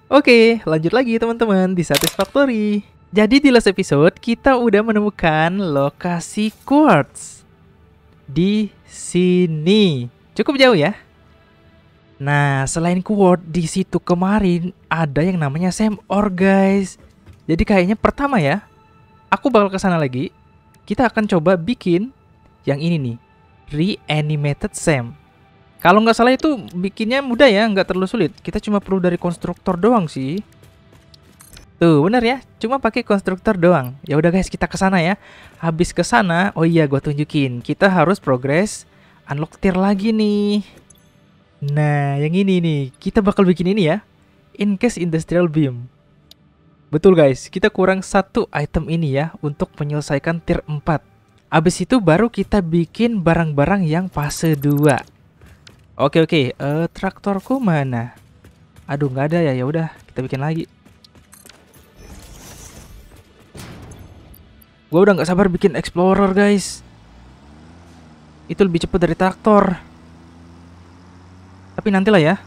Oke, lanjut lagi teman-teman di Satisfactory. Jadi di last episode kita udah menemukan lokasi quartz di sini. Cukup jauh ya. Nah, selain quartz di situ kemarin ada yang namanya Sam Ore, guys. Jadi kayaknya pertama ya, aku bakal ke sana lagi. Kita akan coba bikin yang ini nih, Reanimated Sam. Kalau nggak salah itu bikinnya mudah ya, nggak terlalu sulit. Kita cuma perlu dari konstruktor doang sih. Tuh, bener ya, cuma pakai konstruktor doang. Ya udah guys, kita ke sana ya. Habis ke sana, oh iya gua tunjukin. Kita harus progress unlock tier lagi nih. Nah, yang ini nih, kita bakal bikin ini ya. Encased Industrial Beam. Betul guys, kita kurang satu item ini ya untuk menyelesaikan tier 4. Abis itu baru kita bikin barang-barang yang fase 2. Oke, traktorku mana? Aduh, nggak ada ya. Ya udah, kita bikin lagi. Gua udah nggak sabar bikin explorer, guys. Itu lebih cepat dari traktor. Tapi nantilah ya.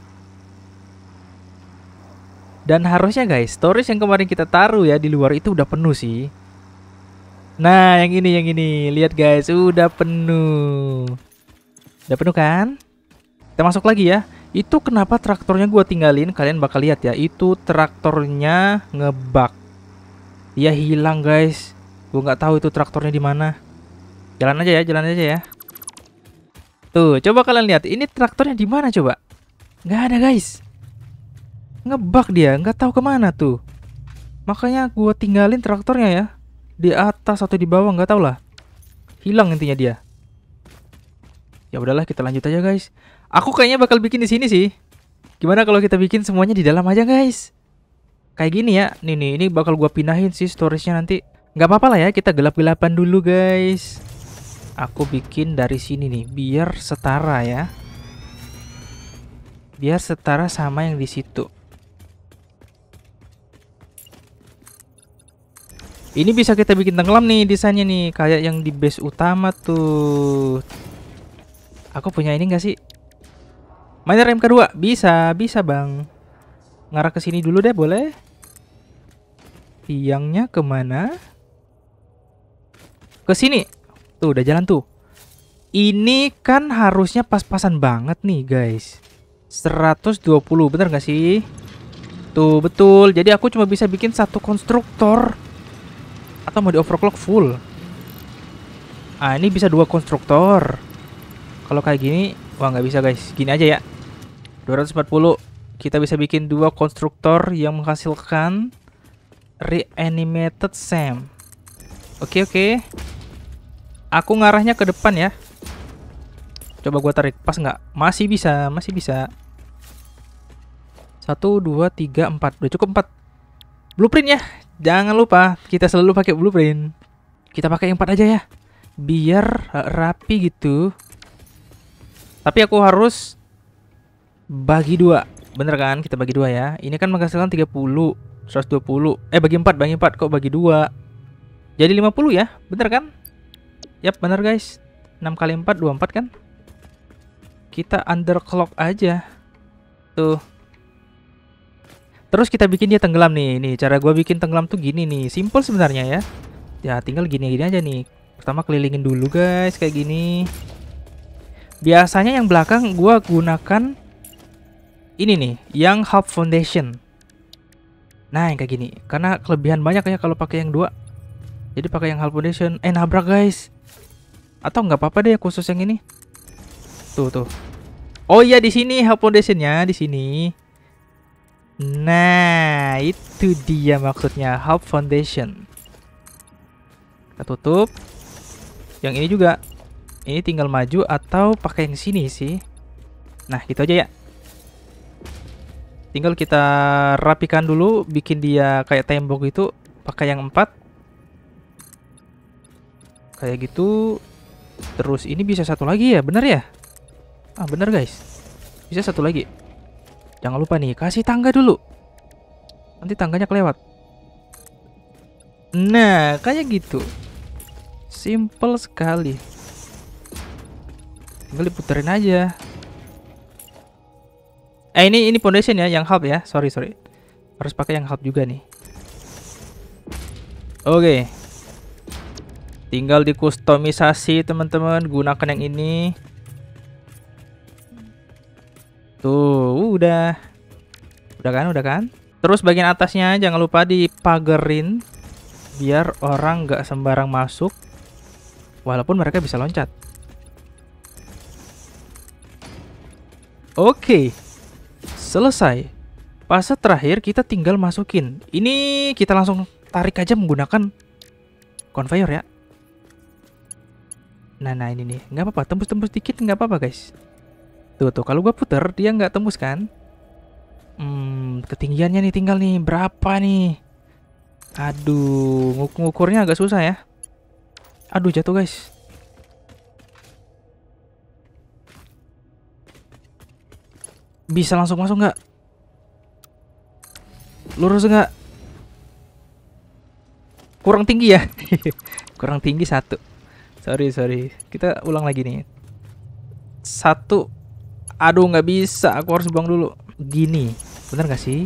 Dan harusnya guys, storage yang kemarin kita taruh ya di luar itu udah penuh sih. Nah, yang ini. Lihat guys, udah penuh. Udah penuh kan? Kita masuk lagi ya. Itu kenapa traktornya gua tinggalin? Kalian bakal lihat ya. Itu traktornya ngebug. Dia hilang guys. Gua nggak tahu itu traktornya di mana. Jalan aja ya. Tuh, coba kalian lihat. Ini traktornya di mana coba? Nggak ada guys. Ngebug dia, nggak tahu kemana tuh. Makanya gua tinggalin traktornya ya. Di atas atau di bawah nggak tahu lah. Hilang intinya dia. Ya udahlah, kita lanjut aja guys. Aku kayaknya bakal bikin di sini sih. Gimana kalau kita bikin semuanya di dalam aja guys? Kayak gini ya. Nih, ini bakal gua pindahin sih storage-nya nanti. Nggak apa-apa lah ya, kita gelap-gelapan dulu guys. Aku bikin dari sini nih, biar setara ya. Biar setara sama yang di situ. Ini bisa kita bikin tenggelam nih desainnya nih, kayak yang di base utama tuh. Aku punya ini nggak sih? Miner MK2 bisa bang. Ngarah ke sini dulu deh, boleh? Tiangnya kemana? Ke sini. Tuh udah jalan tuh. Ini kan harusnya pas-pasan banget nih guys. 120, bener gak sih? Tuh betul. Jadi aku cuma bisa bikin satu konstruktor. Atau mau di overclock full? Ah, ini bisa 2 konstruktor. Kalau kayak gini, wah nggak bisa guys. Gini aja ya. 240. Kita bisa bikin 2 konstruktor yang menghasilkan Reanimated Sam. Oke. Aku ngarahnya ke depan ya. Coba gua tarik, pas nggak? Masih bisa. 1, 2, 3, 4. Udah cukup 4. Blueprint ya. Jangan lupa, kita selalu pakai blueprint. Kita pakai yang 4 aja ya. Biar rapi gitu. Tapi aku harus bagi 2. Bener kan? Kita bagi 2 ya. Ini kan menghasilkan 30, 120. Bagi 4. Kok bagi 2? Jadi 50 ya. Bener kan? Yap, bener guys. 6 kali 4, 24 kan? Kita underclock aja. Tuh. Terus kita bikin dia tenggelam nih. Nih, cara gua bikin tenggelam tuh gini nih. Simple sebenarnya ya. Ya, tinggal gini aja nih. Pertama kelilingin dulu guys, kayak gini. Biasanya yang belakang gua gunakan ini nih, yang half foundation. Nah, yang kayak gini. Karena kelebihan banyak ya kalau pakai yang 2. Jadi pakai yang half foundation. Nabrak guys. Atau nggak apa-apa deh khusus yang ini. Tuh. Oh iya, di sini half foundationnya di sini. Nah, itu dia maksudnya half foundation. Kita tutup. Yang ini juga. Ini tinggal maju atau pakai yang sini sih. Nah, gitu aja ya. Tinggal kita rapikan dulu, bikin dia kayak tembok gitu, pakai yang 4. Kayak gitu. Terus ini bisa satu lagi ya, bener ya? Ah, bener guys. Bisa satu lagi. Jangan lupa nih, kasih tangga dulu. Nanti tangganya kelewat. Nah, kayak gitu. Simple sekali. Tinggal diputerin aja. Ini foundation ya, yang half ya. Sorry. Harus pakai yang half juga nih. Oke. Tinggal dikustomisasi teman-teman, gunakan yang ini. Tuh, udah. Udah kan? Terus bagian atasnya jangan lupa dipagerin biar orang nggak sembarang masuk walaupun mereka bisa loncat. Oke. Selesai. Fase terakhir kita tinggal masukin. Ini kita langsung tarik aja menggunakan conveyor ya. Nah ini nih, nggak apa-apa, tembus-tembus dikit nggak apa-apa guys. Tuh kalau gua puter dia nggak tembus kan? Ketinggiannya nih tinggal nih berapa nih? Aduh, ngukurnya agak susah ya. Aduh, jatuh guys. Bisa langsung masuk nggak? Lurus nggak? Kurang tinggi ya? Kurang tinggi satu. Sorry. Kita ulang lagi nih. Satu. Aduh, nggak bisa. Aku harus buang dulu. Gini. Bener nggak sih?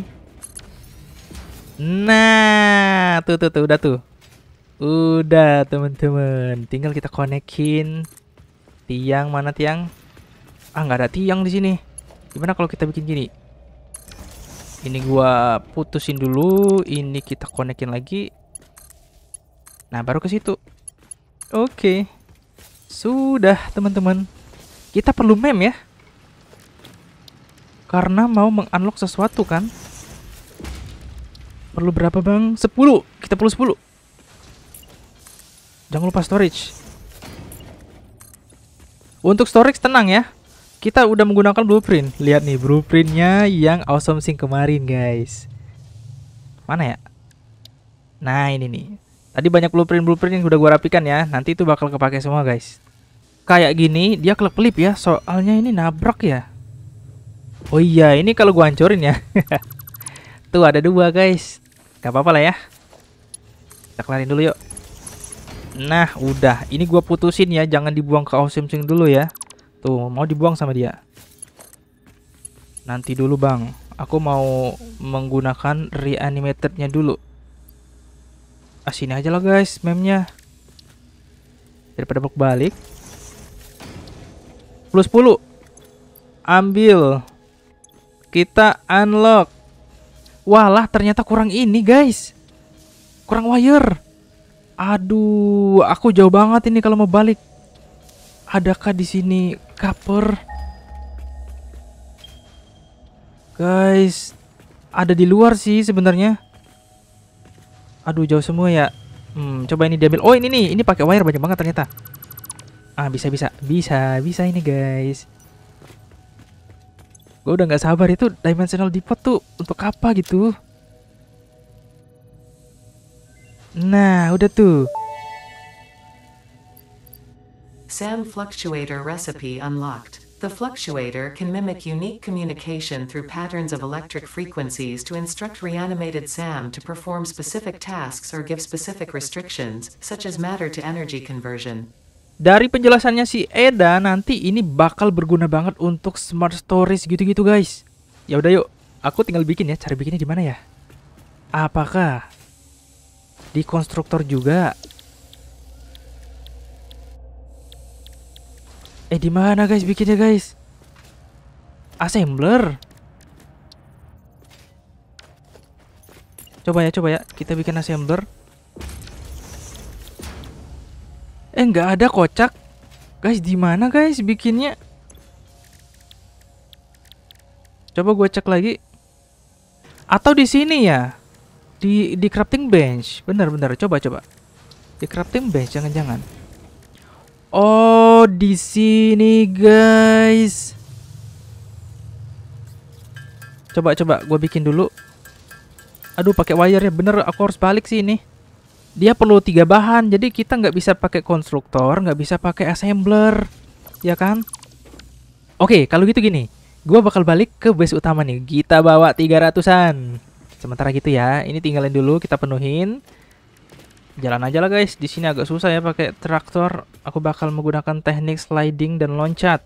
Nah, tuh. Udah tuh. Udah, teman-teman. Tinggal kita konekin. Tiang, mana tiang? Ah, nggak ada tiang di sini. Gimana kalau kita bikin gini? Ini gua putusin dulu. Ini kita konekin lagi. Nah, baru ke situ. Oke. Sudah, teman-teman. Kita perlu mem ya. Karena mau meng-unlock sesuatu kan. Perlu berapa bang? 10. Kita perlu 10. Jangan lupa storage. Untuk storage tenang ya. Kita udah menggunakan blueprint. Lihat nih blueprintnya yang awesome sync kemarin guys. Mana ya? Nah ini nih. Tadi banyak blueprint yang udah gua rapikan ya. Nanti itu bakal kepake semua guys. Kayak gini dia kelip-kelip ya. Soalnya ini nabrak ya. Oh iya ini kalau gua hancurin ya. Tuh ada 2 guys. Gak apa-apa lah ya. Kita kelarin dulu yuk. Nah udah. Ini gua putusin ya. Jangan dibuang ke awesome sync dulu ya. Tuh mau dibuang sama dia. Nanti dulu bang. Aku mau menggunakan reanimatednya dulu. Sini aja lah guys memnya. Daripada balik. Plus 10. Ambil. Kita unlock. Walah ternyata kurang ini guys. Kurang wire. Aduh, aku jauh banget ini kalau mau balik. Adakah di sini copper? Guys, ada di luar sih sebenarnya. Aduh jauh semua ya. Coba ini diambil. Oh ini nih, ini pakai wire banyak banget ternyata. Ah bisa ini guys. Gue udah nggak sabar itu dimensional depot tuh untuk apa gitu. Nah udah tuh. SAM Fluctuator Recipe Unlocked. The fluctuator can mimic unique communication through patterns of electric frequencies to instruct reanimated SAM to perform specific tasks or give specific restrictions, such as matter-to-energy conversion. Dari penjelasannya si Eda, nanti ini bakal berguna banget untuk smart storage gitu-gitu guys. Ya udah yuk, aku tinggal bikin ya. Cara bikinnya di mana ya? Apakah di konstruktor juga? Di mana guys bikinnya guys? Assembler. Coba ya, kita bikin assembler. Nggak ada kocak. Guys, di mana guys bikinnya? Coba gue cek lagi. Atau di sini ya? Di crafting bench. Bener, coba. Di crafting bench jangan-jangan. Oh, di sini guys. Coba gue bikin dulu. Aduh, pakai wire ya. Bener, aku harus balik sih ini. Dia perlu 3 bahan, jadi kita nggak bisa pakai konstruktor, nggak bisa pakai assembler, ya kan? Oke, kalau gitu gini, gue bakal balik ke base utama nih. Kita bawa 300-an. Sementara gitu ya, ini tinggalin dulu, kita penuhin. Jalan aja lah guys, di sini agak susah ya pakai traktor. Aku bakal menggunakan teknik sliding dan loncat.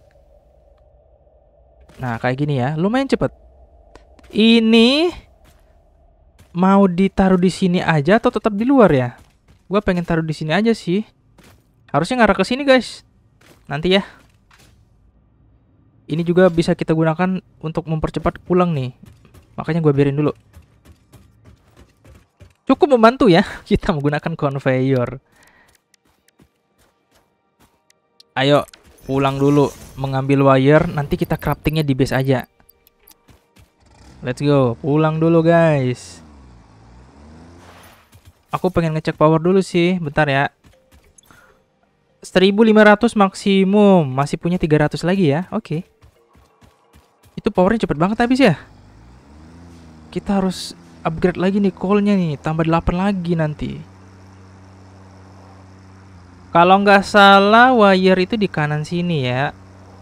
Nah, kayak gini ya, lumayan cepet. Ini mau ditaruh di sini aja atau tetap di luar ya? Gua pengen taruh di sini aja sih. Harusnya ngarah ke sini, guys. Nanti ya. Ini juga bisa kita gunakan untuk mempercepat pulang nih. Makanya gue biarin dulu. Cukup membantu ya kita menggunakan conveyor. Ayo pulang dulu, mengambil wire. Nanti kita craftingnya di base aja. Let's go, pulang dulu guys. Aku pengen ngecek power dulu sih, bentar ya. 1500 maksimum, masih punya 300 lagi ya. Oke. Itu powernya cepet banget habis ya. Kita harus upgrade lagi nih coalnya nih, tambah 8 lagi nanti. Kalau nggak salah wire itu di kanan sini ya.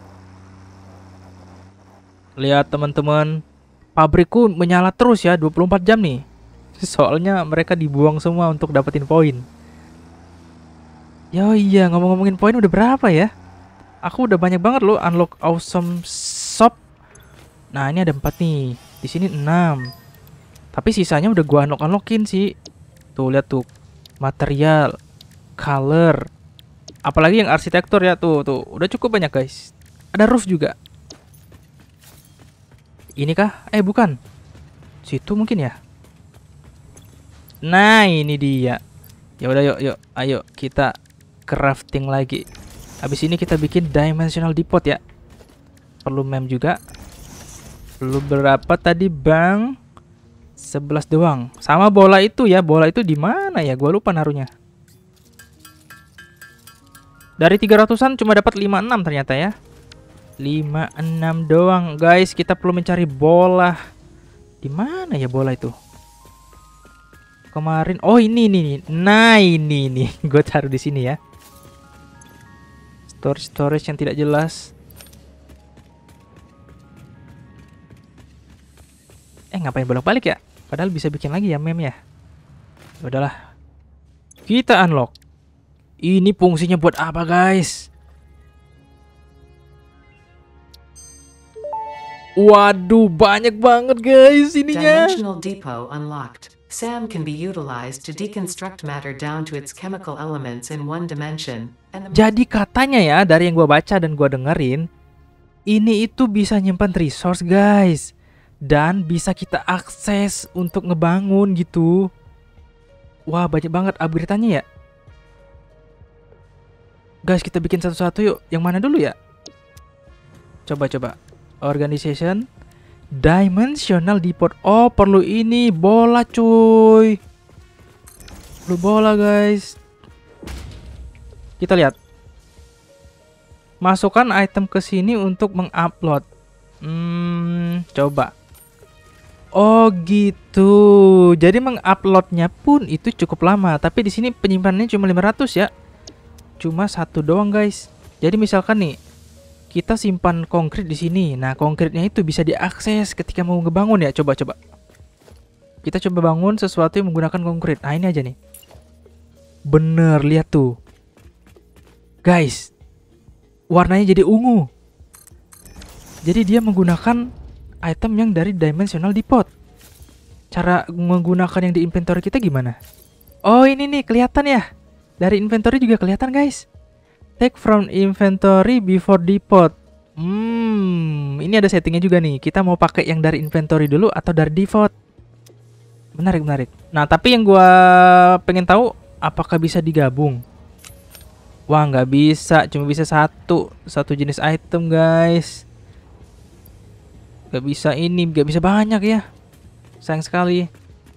Lihat teman-teman, pabrikku menyala terus ya 24 jam nih. Soalnya mereka dibuang semua untuk dapetin poin. Ya iya, ngomong-ngomongin poin udah berapa ya? Aku udah banyak banget loh unlock awesome shop. Nah, ini ada 4 nih. Di sini 6. Tapi sisanya udah gua unlockin sih. Tuh, lihat tuh. Material, color. Apalagi yang arsitektur ya tuh, udah cukup banyak, guys. Ada roof juga. Ini kah? Bukan. Situ mungkin ya. Nah, ini dia. Ya udah yuk, ayo kita crafting lagi. Habis ini kita bikin dimensional depot ya. Perlu mem juga. Perlu berapa tadi, Bang? 11 doang. Sama bola itu ya. Bola itu di mana ya? Gua lupa naruhnya. Dari 300-an cuma dapat 56 ternyata ya. 56 doang, guys. Kita perlu mencari bola. Di mana ya bola itu? Kemarin, oh ini nih. Nah, ini nih. Gue taruh di sini ya. Storage yang tidak jelas. Ngapain bolak-balik ya? Padahal bisa bikin lagi ya meme ya. Udahlah. Kita unlock. Ini fungsinya buat apa, guys? Waduh, banyak banget guys ininya. Dimensional depot unlocked. SAM can be utilized to deconstruct matter down to its chemical elements in one dimension. Jadi katanya ya, dari yang gua baca dan gua dengerin, ini itu bisa nyimpan resource guys. Dan bisa kita akses untuk ngebangun gitu. Wah, banyak banget upgrade-nya ya. Guys, kita bikin satu-satu yuk. Yang mana dulu ya? Coba. Organization. Dimensional depot. Oh, perlu ini. Bola cuy. Perlu bola guys. Kita lihat. Masukkan item ke sini untuk mengupload. Coba. Oh gitu. Jadi menguploadnya pun itu cukup lama. Tapi di sini penyimpanannya cuma 500 ya. Cuma satu doang guys. Jadi misalkan nih, kita simpan konkrit di sini. Nah, konkritnya itu bisa diakses ketika mau ngebangun ya. Coba. Kita coba bangun sesuatu yang menggunakan konkrit. Nah, ini aja nih. Bener, lihat tuh. Guys, warnanya jadi ungu. Jadi dia menggunakan item yang dari dimensional depot. Cara menggunakan yang di inventory kita gimana? Oh, ini nih kelihatan ya. Dari inventory juga kelihatan guys. Take from inventory before depot. Ini ada settingnya juga nih. Kita mau pakai yang dari inventory dulu atau dari default. Menarik. Nah, tapi yang gua pengen tahu, apakah bisa digabung? Wah, nggak bisa. Cuma bisa satu jenis item guys. Gak bisa ini, gak bisa banyak ya. Sayang sekali.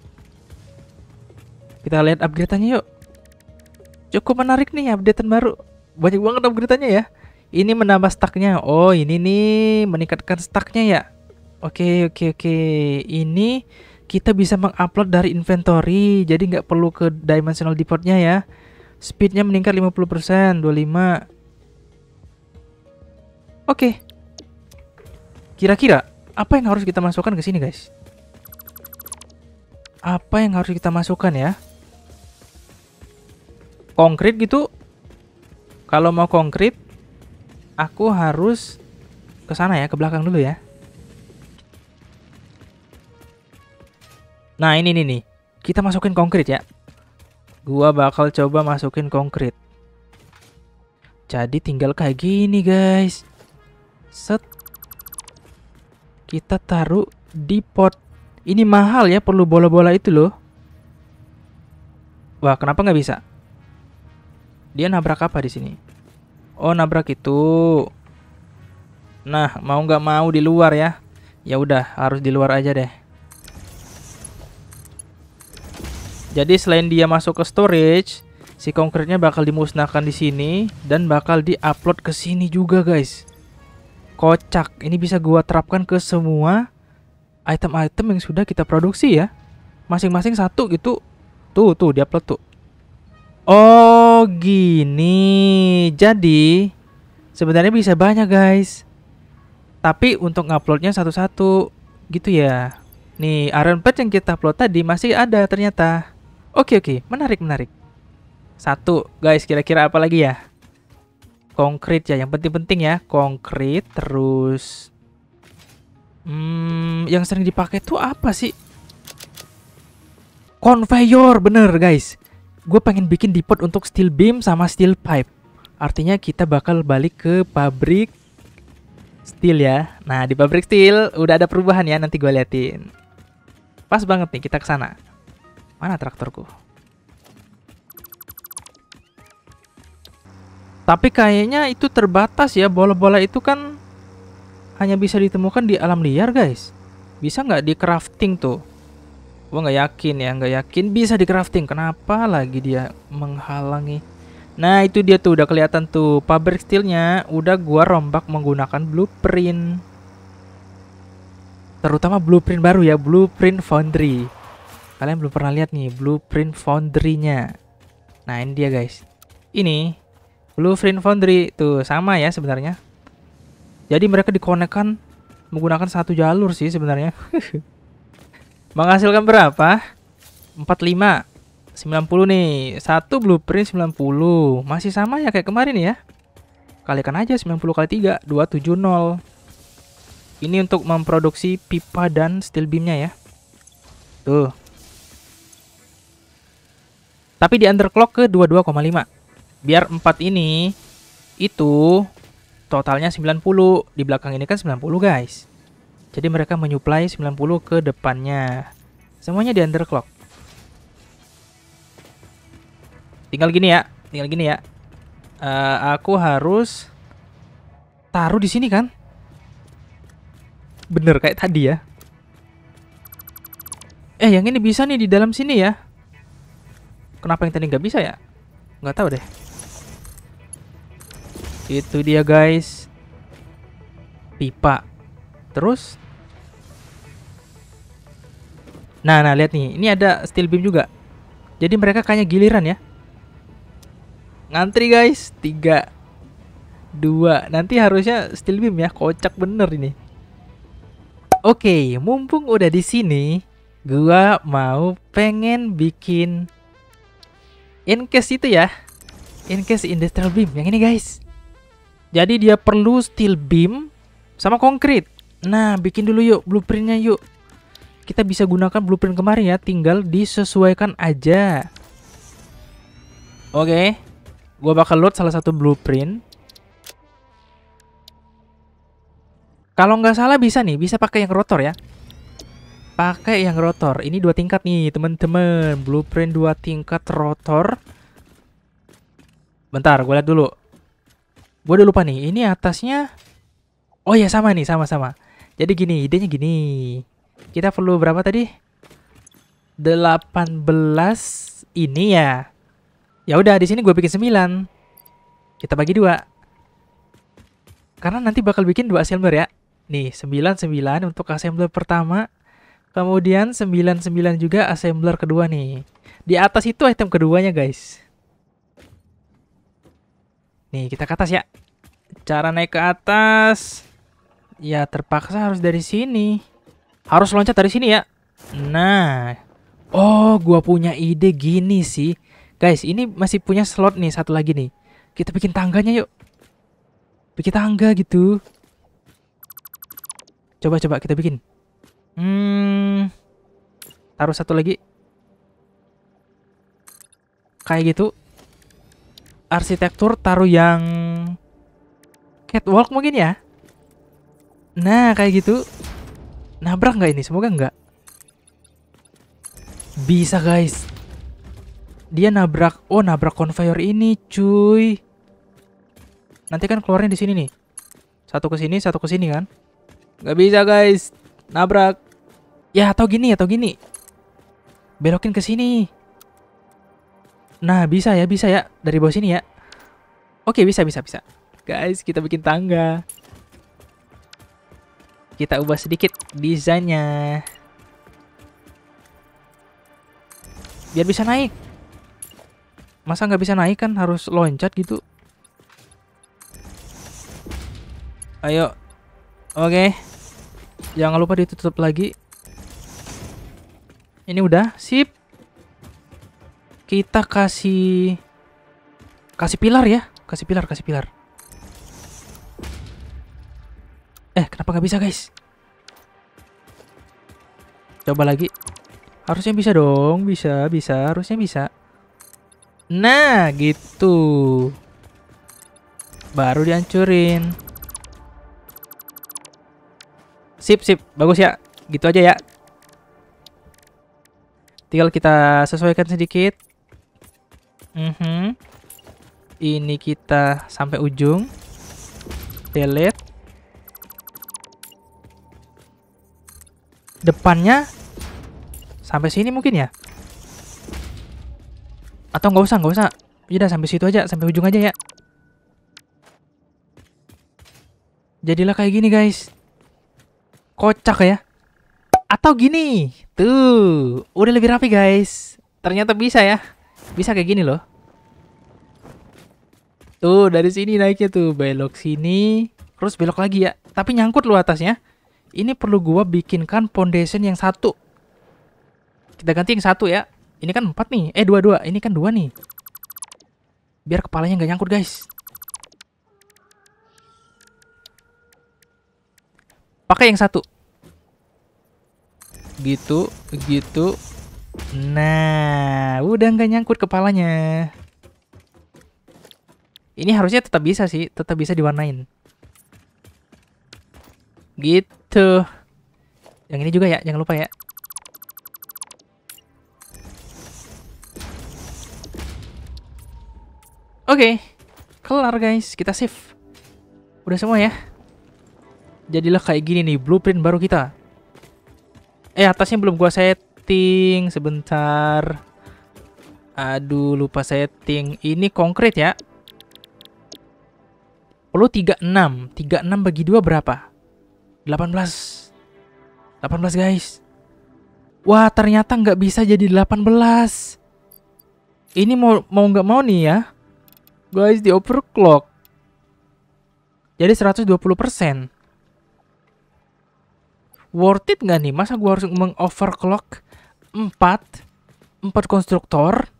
Kita lihat upgrade-nya yuk. Cukup menarik nih update-an baru. Banyak banget upgrade-nya ya. Ini menambah stacknya. Oh, ini nih meningkatkan stacknya ya. Oke. Ini kita bisa mengupload dari inventory. Jadi nggak perlu ke dimensional depot-nya ya. Speednya meningkat 50%, 25. Oke. Kira-kira apa yang harus kita masukkan ke sini, guys? Apa yang harus kita masukkan ya? Konkrit gitu. Kalau mau konkrit, aku harus ke sana ya, ke belakang dulu ya. Nah, ini nih. Kita masukin konkrit ya. Gua bakal coba masukin konkrit. Jadi tinggal kayak gini, guys. Set. Kita taruh di pot. Ini mahal ya, perlu bola-bola itu loh. Wah, kenapa nggak bisa? Dia nabrak apa di sini? Oh, nabrak itu. Nah, mau nggak mau di luar ya. Ya udah, harus di luar aja deh. Jadi selain dia masuk ke storage, si konkretnya bakal dimusnahkan di sini dan bakal diupload ke sini juga, guys. Kocak. Ini bisa gua terapkan ke semua item-item yang sudah kita produksi ya. Masing-masing satu gitu. Tuh, diupload tuh. Oh, gini. Jadi sebenarnya bisa banyak, guys. Tapi untuk nguploadnya satu-satu gitu ya. Nih, Iron Patch yang kita upload tadi masih ada ternyata. Oke, menarik. Satu, guys, kira-kira apa lagi ya? Konkrit ya, yang penting-penting ya. Konkrit, terus yang sering dipakai tuh apa sih? Conveyor, bener guys. Gue pengen bikin depot untuk steel beam sama steel pipe. Artinya kita bakal balik ke pabrik steel ya. Nah, di pabrik steel udah ada perubahan ya, nanti gue liatin. Pas banget nih kita ke sana. Mana traktorku? Tapi kayaknya itu terbatas ya. Bola-bola itu kan hanya bisa ditemukan di alam liar, guys. Bisa nggak di crafting tuh? Gua nggak yakin bisa di crafting. Kenapa lagi dia menghalangi? Nah, itu dia tuh, udah kelihatan tuh. Pabrik steelnya udah gua rombak menggunakan blueprint. Terutama blueprint baru ya, blueprint foundry. Kalian belum pernah lihat nih blueprint foundry-nya. Nah, ini dia, guys. Ini blueprint foundry tuh sama ya sebenarnya. Jadi mereka dikonekkan menggunakan satu jalur sih sebenarnya. Menghasilkan berapa? 45, 90 nih. Satu blueprint 90. Masih sama ya kayak kemarin ya. Kalikan aja 90 kali 3, 270. Ini untuk memproduksi pipa dan steel beamnya ya. Tuh. Tapi di underclock ke 22,5. Biar 4 ini itu totalnya 90. Di belakang ini kan 90, guys. Jadi mereka menyuplai 90 ke depannya. Semuanya di underclock. Tinggal gini ya. Aku harus taruh di sini kan? Bener kayak tadi ya. Yang ini bisa nih di dalam sini ya. Kenapa yang tadi nggak bisa ya? Nggak tahu deh. Itu dia, guys. Pipa. Terus Nah, lihat nih. Ini ada steel beam juga. Jadi mereka kayaknya giliran ya. Ngantri, guys. 3 2. Nanti harusnya steel beam ya. Kocak bener ini. Oke, mumpung udah di sini, gua mau pengen bikin Encase itu ya. Encase industrial beam yang ini, guys. Jadi dia perlu steel beam sama konkrit. Nah, bikin dulu yuk blueprintnya yuk. Kita bisa gunakan blueprint kemarin ya, tinggal disesuaikan aja. Oke, gua bakal load salah satu blueprint. Kalau nggak salah bisa nih, bisa pakai yang rotor ya. Pakai yang rotor. Ini 2 tingkat nih, teman-teman. Blueprint 2 tingkat rotor. Bentar, gue lihat dulu. Gue udah lupa nih. Ini atasnya. Oh ya, sama nih, sama-sama. Jadi gini, idenya gini. Kita perlu berapa tadi? 18 ini ya. Ya udah, di sini gue bikin 9. Kita bagi 2. Karena nanti bakal bikin 2 assembler ya. Nih, 9 untuk assembler pertama. Kemudian 99 juga assembler kedua nih. Di atas itu item keduanya, guys. Nih, kita ke atas ya. Cara naik ke atas, ya terpaksa harus dari sini. Harus loncat dari sini ya. Nah. Oh, gua punya ide gini sih. Guys, ini masih punya slot nih, satu lagi nih. Kita bikin tangganya yuk. Bikin tangga gitu. Coba kita bikin. Taruh satu lagi. Kayak gitu. Arsitektur taruh yang catwalk mungkin ya. Nah, kayak gitu. Nabrak nggak ini? Semoga nggak. Bisa guys. Dia nabrak. Oh, nabrak conveyor ini cuy. Nanti kan keluarnya di sini nih. Satu ke sini kan. Nggak bisa guys. Nabrak. Ya atau gini. Belokin ke sini. Nah, bisa ya dari bawah sini ya. Oke, bisa. Guys, kita bikin tangga. Kita ubah sedikit desainnya. Biar bisa naik. Masa nggak bisa naik kan harus loncat gitu. Ayo. Oke. Jangan lupa ditutup lagi. Ini udah, sip. Kita kasih pilar ya. Kasih pilar. Kenapa nggak bisa guys? Coba lagi. Harusnya bisa dong. Bisa. Harusnya bisa. Nah, gitu. Baru dihancurin. Sip. Bagus ya. Gitu aja ya. Tinggal kita sesuaikan sedikit. Ini kita sampai ujung. Delete. Depannya sampai sini mungkin ya. Atau nggak usah. Udah sampai situ aja, sampai ujung aja ya. Jadilah kayak gini guys. Kocak ya. Atau gini. Tuh, udah lebih rapi guys. Ternyata bisa ya. Bisa kayak gini loh. Tuh, dari sini naiknya tuh. Belok sini. Terus belok lagi ya. Tapi nyangkut loh atasnya. Ini perlu gua bikinkan foundation yang satu. Kita ganti yang satu ya. Ini kan 4 nih. Dua. Ini kan 2 nih. Biar kepalanya nggak nyangkut guys. Pakai yang satu. Gitu. Nah, udah nggak nyangkut kepalanya. Ini harusnya tetap bisa sih. Tetap bisa diwarnain. Gitu. Yang ini juga ya. Jangan lupa ya. Oke. Kelar guys. Kita save. Udah semua ya. Jadilah kayak gini nih. Blueprint baru kita. Atasnya belum gua setting. Sebentar. Aduh, lupa setting. Ini konkret ya. Perlu 36. 36 bagi 2 berapa? 18. 18 guys. Wah, ternyata nggak bisa jadi 18. Ini mau nggak mau nih ya. Guys, di overclock. Jadi 120%. Worth it nggak nih? Masa gua harus mengoverclock 4 konstruktor?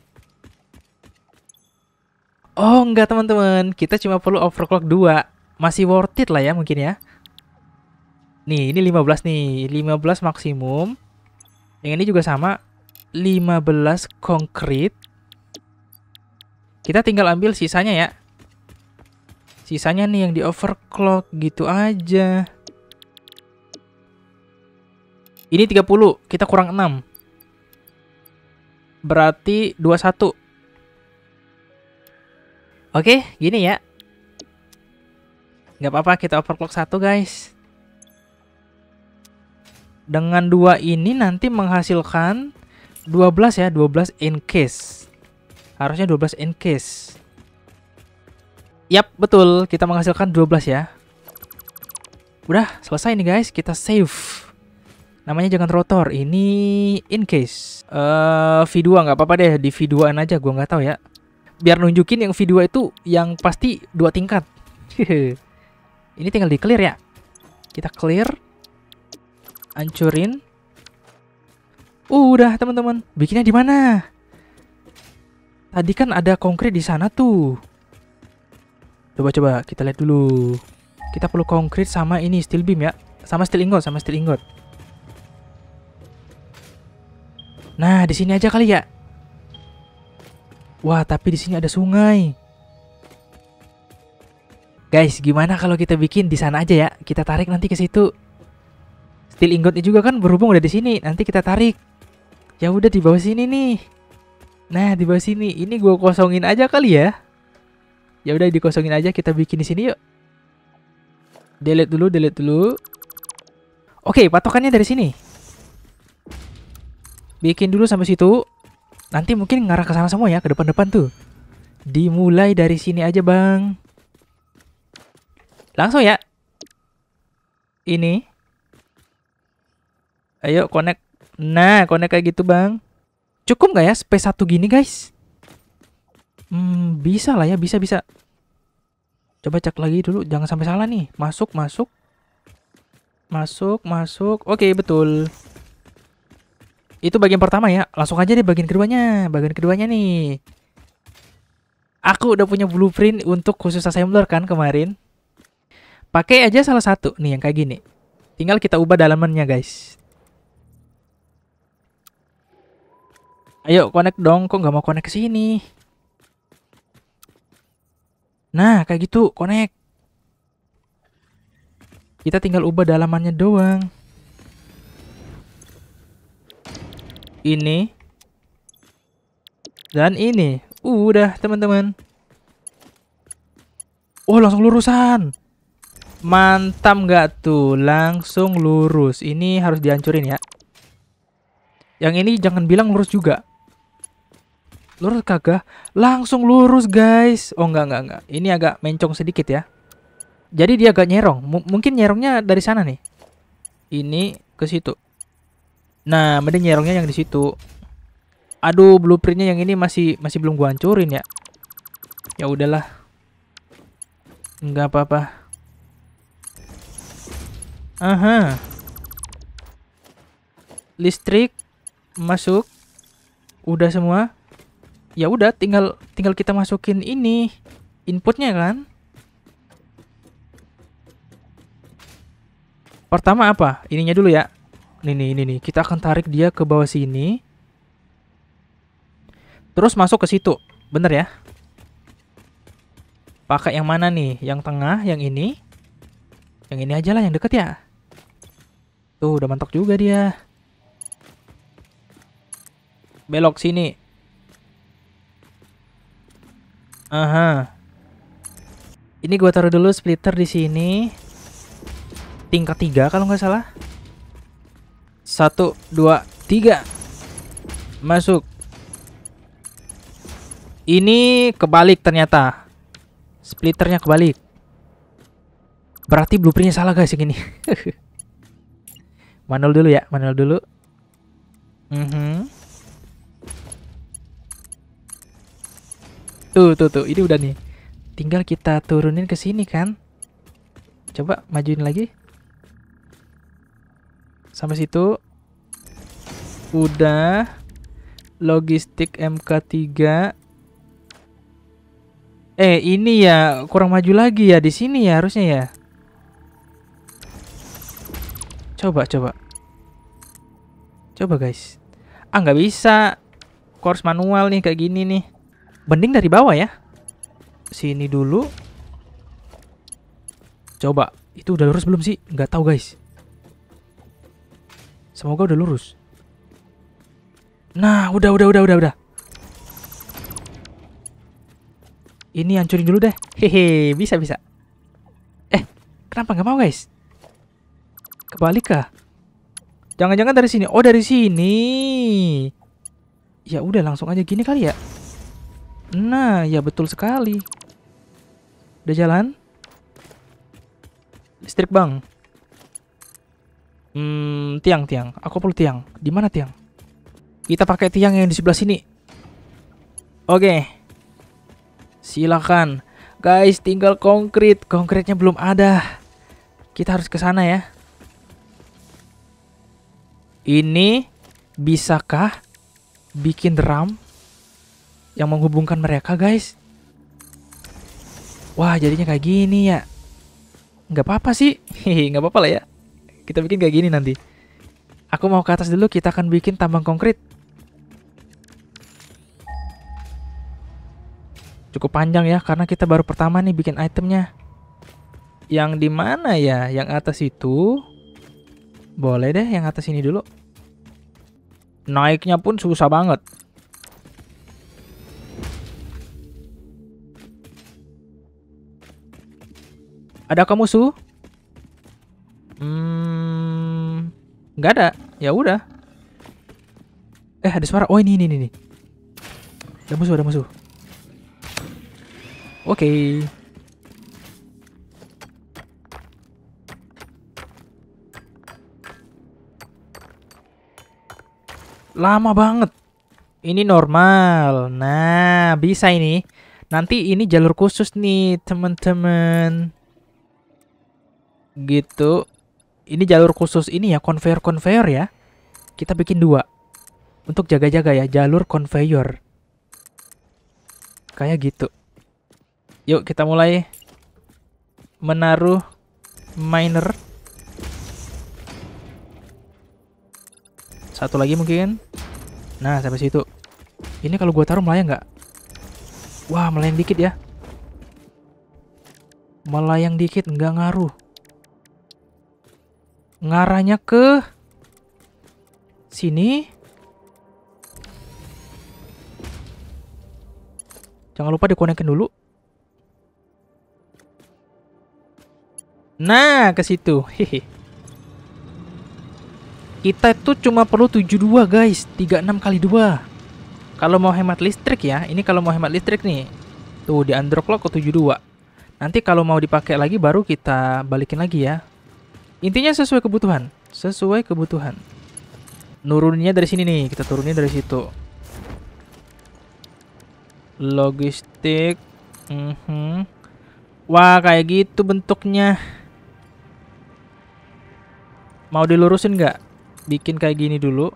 Oh enggak teman-teman, kita cuma perlu overclock 2. Masih worth it lah ya mungkin ya. Nih, ini 15 nih, 15 maksimum. Yang ini juga sama, 15 konkret. Kita tinggal ambil sisanya ya. Sisanya nih yang di overclock gitu aja. Ini 30, kita kurang 6. Berarti 21. Oke, gini ya. Nggak apa-apa, kita overclock 1 guys. Dengan 2 ini nanti menghasilkan 12 ya, 12 in case. Harusnya 12 in case. Yap, betul, kita menghasilkan 12 ya. Udah, selesai nih guys, kita save. Namanya jangan rotor, ini in case. V2 nggak apa-apa deh, di V2-an aja, gua nggak tahu ya. Biar nunjukin yang V2 itu yang pasti 2 tingkat. Ini tinggal di clear ya. Kita clear. Hancurin. Udah teman-teman. Bikinnya di mana? Tadi kan ada konkret di sana tuh. Coba kita lihat dulu. Kita perlu konkret sama ini steel beam ya. Sama steel ingot, Nah, di sini aja kali ya. Wah, tapi di sini ada sungai. Guys, gimana kalau kita bikin di sana aja ya? Kita tarik nanti ke situ. Steel ingotnya juga kan berhubung udah di sini. Nanti kita tarik. Ya udah di bawah sini nih. Nah, di bawah sini. Ini gua kosongin aja kali ya. Ya udah dikosongin aja, kita bikin di sini yuk. Delete dulu. Oke, patokannya dari sini. Bikin dulu sampai situ. Nanti mungkin ngarah ke sana semua ya, ke depan-depan tuh. Dimulai dari sini aja, Bang. Langsung ya. Ini. Ayo connect. Nah, connect kayak gitu, Bang. Cukup nggak ya space 1 gini, guys? Bisa lah ya, bisa. Coba cek lagi dulu, jangan sampai salah nih. Masuk. Oke, betul. Itu bagian pertama ya. Langsung aja deh bagian keduanya. Bagian keduanya nih. Aku udah punya blueprint untuk khusus assembler kan kemarin. Pakai aja salah satu nih yang kayak gini. Tinggal kita ubah dalamannya, guys. Ayo connect dong, kok nggak mau connect ke sini? Nah, kayak gitu, connect. Kita tinggal ubah dalamannya doang. Ini. Dan ini. Udah, teman-teman. Oh, langsung lurusan. Mantap nggak tuh? Langsung lurus. Ini harus dihancurin ya. Yang ini jangan bilang lurus juga. Lurus kagak? Langsung lurus, guys. Oh, enggak. Ini agak mencong sedikit ya. Jadi dia agak nyerong. Mungkin nyerongnya dari sana nih. Ini ke situ. Nah, mending nyerongnya yang di situ. Aduh, blueprintnya yang ini masih belum gua hancurin ya. Ya udahlah. Enggak apa-apa. Aha. Listrik masuk. Udah semua. Ya udah, tinggal kita masukin ini inputnya kan. Pertama apa? Ininya dulu ya. Ini. Kita akan tarik dia ke bawah sini. Terus masuk ke situ. Bener ya? Pakai yang mana nih? Yang tengah, yang ini? Yang ini aja lah, yang deket ya. Tuh, udah mentok juga dia. Belok sini. Aha. Ini gua taruh dulu splitter di sini. Tingkat 3 kalau nggak salah. 1, 2, 3. Masuk. Ini kebalik ternyata. Splitternya kebalik. Berarti blueprintnya salah, guys, yang ini. Manual dulu ya, manual dulu. Tuh, ini udah nih. Tinggal kita turunin ke sini kan. Coba majuin lagi. Sampai situ. Udah. Logistik MK3. Ini ya kurang maju lagi ya di sini ya harusnya ya. Coba guys. Nggak bisa. Course manual nih kayak gini nih. Mending dari bawah ya. Sini dulu. Coba. Itu udah lurus belum sih? Nggak tahu, guys. Semoga udah lurus. Nah, udah. Ini hancurin dulu deh. Hehe, bisa. Kenapa nggak mau, guys? Kebalik kah? Jangan-jangan dari sini. Oh, dari sini. Ya udah, langsung aja gini kali ya. Nah, ya betul sekali. Udah jalan? Listrik, Bang. Tiang. Aku perlu tiang. Di mana tiang? Kita pakai tiang yang di sebelah sini. Oke. Silakan. Guys, tinggal konkrit. Konkritnya belum ada. Kita harus ke sana ya. Ini bisakah bikin drum yang menghubungkan mereka, guys? Wah, jadinya kayak gini ya. Nggak apa-apa sih. Hehe, nggak apa-apa lah ya. Kita bikin kayak gini nanti. Aku mau ke atas dulu, kita akan bikin tambang konkrit. Cukup panjang ya, karena kita baru pertama nih bikin itemnya. Yang di mana ya? Yang atas itu. Boleh deh yang atas ini dulu. Naiknya pun susah banget. Adakah musuh? Nggak ada. Ya udah. Ada suara. Oh, ini. Ada musuh. Oke. Lama banget. Ini normal. Nah, bisa ini. Nanti ini jalur khusus nih, teman-teman. Gitu. Ini jalur khusus ini ya, conveyor ya. Kita bikin 2. Untuk jaga-jaga ya, jalur conveyor. Kayak gitu. Yuk kita mulai menaruh miner. Satu lagi mungkin. Nah, sampai situ. Ini kalau gua taruh melayang nggak? Wah, melayang dikit ya. Melayang dikit, nggak ngaruh. Ngarahnya ke sini. Jangan lupa dikonekin dulu. Nah, ke situ. Hehe. Kita itu cuma perlu 72, guys. 36 kali 2. Kalau mau hemat listrik ya. Ini kalau mau hemat listrik nih. Tuh, di underclock ke 72. Nanti kalau mau dipakai lagi baru kita balikin lagi ya. Intinya sesuai kebutuhan. Sesuai kebutuhan. Nuruninnya dari sini nih. Kita turunin dari situ. Logistik. Wah, kayak gitu bentuknya. Mau dilurusin nggak? Bikin kayak gini dulu.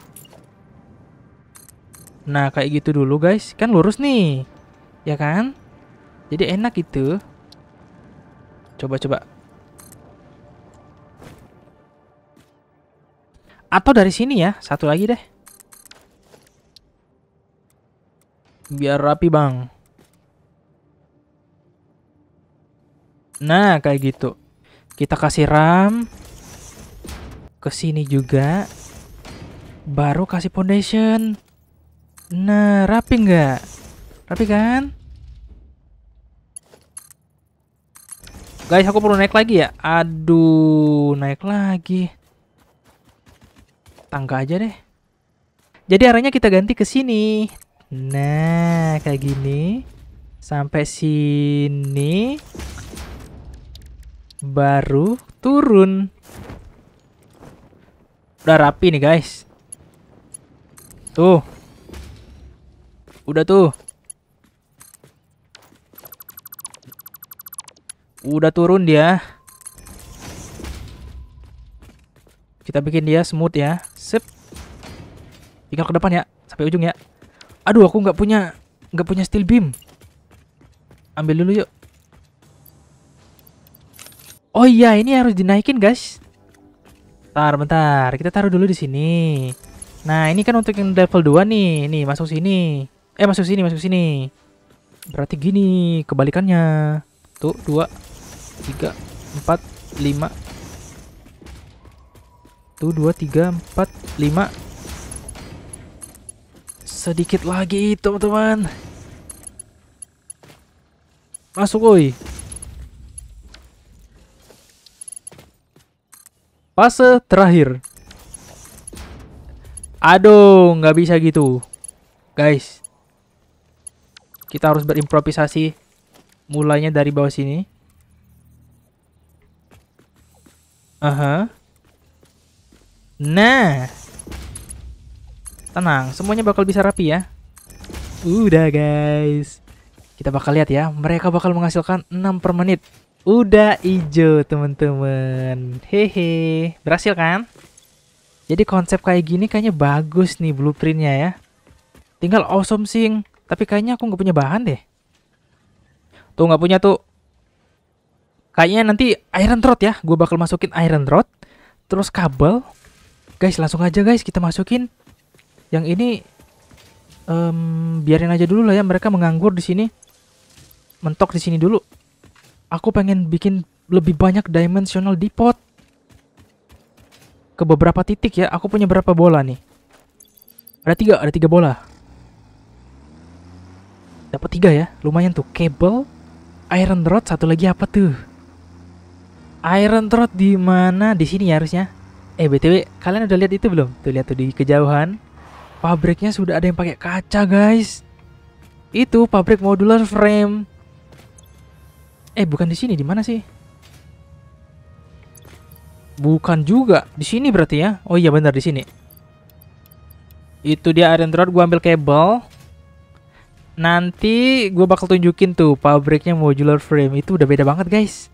Nah, kayak gitu dulu guys. Kan lurus nih. Ya kan? Jadi enak gitu. Coba. Atau dari sini ya. Satu lagi deh. Biar rapi bang. Nah, kayak gitu. Kita kasih ram. Ke sini juga. Baru kasih foundation. Nah, rapi nggak? Rapi kan? Guys, aku perlu naik lagi ya? Aduh, naik lagi. Tangga aja deh. Jadi arahnya kita ganti ke sini. Nah, kayak gini. Sampai sini. Baru turun. Udah rapi nih guys. Tuh. Udah tuh. Udah turun dia. Kita bikin dia smooth ya. Sip. Tinggal ke depan ya. Sampai ujung ya. Aduh, aku nggak punya steel beam. Ambil dulu yuk. Oh iya, ini harus dinaikin guys. Bentar. Kita taruh dulu di sini. Nah, ini kan untuk yang level 2 nih. Nih, masuk sini. Masuk sini. Berarti gini kebalikannya. Tuh, 2, 3, 4, 5. Tuh, 2, 3, 4, 5. Sedikit lagi, teman-teman. Masuk, woi. Fase terakhir. Aduh, nggak bisa gitu. Guys. Kita harus berimprovisasi. Mulainya dari bawah sini. Nah. Tenang, semuanya bakal bisa rapi ya. Udah guys. Kita bakal lihat ya. Mereka bakal menghasilkan 6 per menit. Udah hijau teman-teman. Hehe. Berhasil kan? Jadi konsep kayak gini kayaknya bagus nih blueprintnya ya. Tinggal awesome sing. Tapi kayaknya aku nggak punya bahan deh. Tuh nggak punya tuh. Kayaknya nanti iron rod ya. Gue bakal masukin iron rod. Terus kabel. Guys, langsung aja guys kita masukin. Yang ini biarin aja dulu lah ya, mereka menganggur di sini. mentok di sini dulu. Aku pengen bikin lebih banyak dimensional depot. Ke beberapa titik ya. Aku punya berapa bola nih? Ada 3 bola. Dapat 3 ya. Lumayan tuh. Cable, iron rod, satu lagi apa tuh? Iron rod di mana? Di sini ya harusnya. BTW, kalian udah lihat itu belum? Tuh lihat tuh di kejauhan. Pabriknya sudah ada yang pakai kaca, guys. Itu pabrik modular frame. Bukan di sini, di mana sih? Bukan juga. Di sini berarti ya. Oh iya benar di sini. Itu dia iron rod, gua ambil kabel. Nanti gua bakal tunjukin tuh pabriknya modular frame. Itu udah beda banget, guys.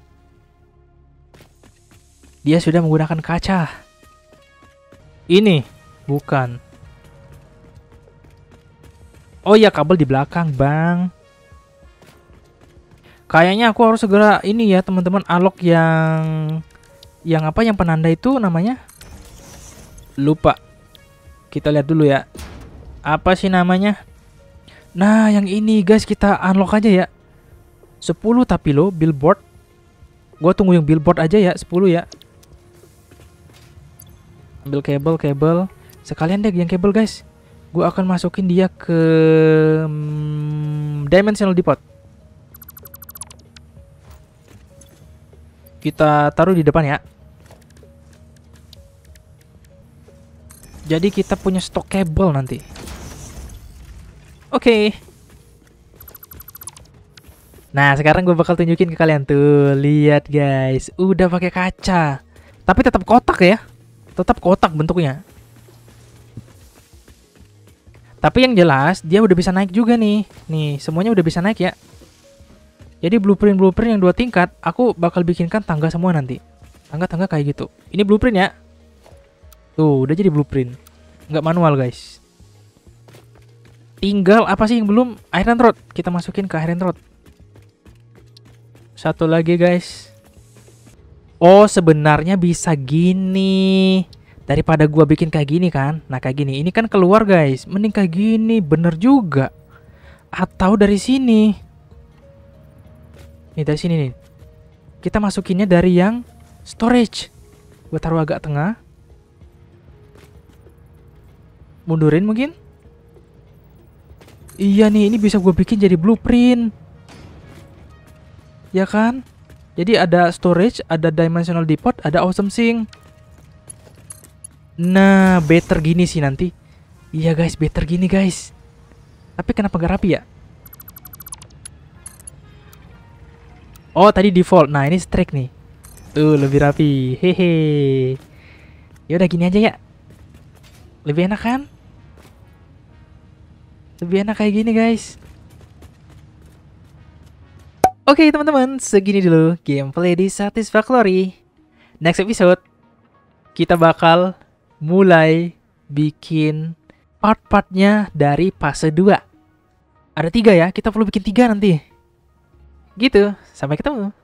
Dia sudah menggunakan kaca. Ini bukan. Oh iya, kabel di belakang, Bang. Kayaknya aku harus segera ini ya, teman-teman, alok yang apa, yang penanda itu namanya? Lupa. Kita lihat dulu ya. Apa sih namanya? Nah, yang ini, guys, kita unlock aja ya. 10 tapi lo billboard. Gua tunggu yang billboard aja ya, 10 ya. Ambil kabel. Sekalian deh yang kabel, guys. Gua akan masukin dia ke dimensional depot. Kita taruh di depan ya. Jadi kita punya stok kabel nanti. Oke. Nah, sekarang gue bakal tunjukin ke kalian tuh. Lihat, guys. Udah pakai kaca. Tapi tetap kotak ya. Tetap kotak bentuknya. Tapi yang jelas dia udah bisa naik juga nih. Nih, semuanya udah bisa naik ya. Jadi blueprint yang 2 tingkat, aku bakal bikinkan tangga semua nanti. Tangga-tangga kayak gitu. Ini blueprint ya. Tuh, udah jadi blueprint. Nggak manual, guys. Tinggal apa sih yang belum? Iron rod. Kita masukin ke iron rod. Satu lagi, guys. Oh, sebenarnya bisa gini. Daripada gua bikin kayak gini kan. Nah, kayak gini. Ini kan keluar, guys. Mending kayak gini. Bener juga. Atau dari sini. Nih, dari sini nih. Kita masukinnya dari yang storage. Gua taruh agak tengah. Mundurin mungkin. Iya nih, ini bisa gue bikin jadi blueprint. Ya kan? Jadi ada storage, ada dimensional depot, ada awesome sink. Nah, better gini sih nanti. Iya guys, better gini guys. Tapi kenapa gak rapi ya? Oh, tadi default. Nah, ini strike nih. Tuh, lebih rapi. Hehe. Ya udah gini aja ya. Lebih enak kan? Lebih enak kayak gini, guys. Oke, teman-teman, segini dulu gameplay di Satisfactory. Next episode kita bakal mulai bikin part-partnya dari fase 2. Ada 3 ya, kita perlu bikin 3 nanti. Gitu, sampai ketemu.